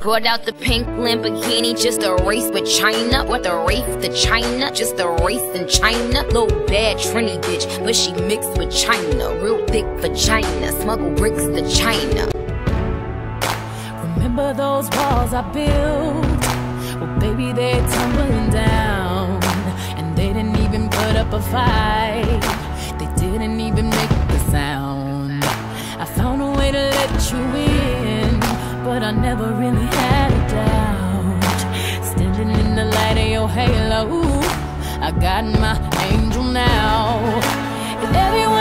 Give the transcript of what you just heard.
Brought out the pink Lamborghini, just a race with China. What the race to China, just a race in China. Little bad Trini bitch, but she mixed with China. Real thick vagina, smuggle bricks to China. Remember those walls I built? Well, baby, they're tumbling down. And they didn't even put up a fight. They didn't even make the sound. I found a way to let you in, but I never really had a doubt. Standing in the light of your halo, I got my angel now. And everyone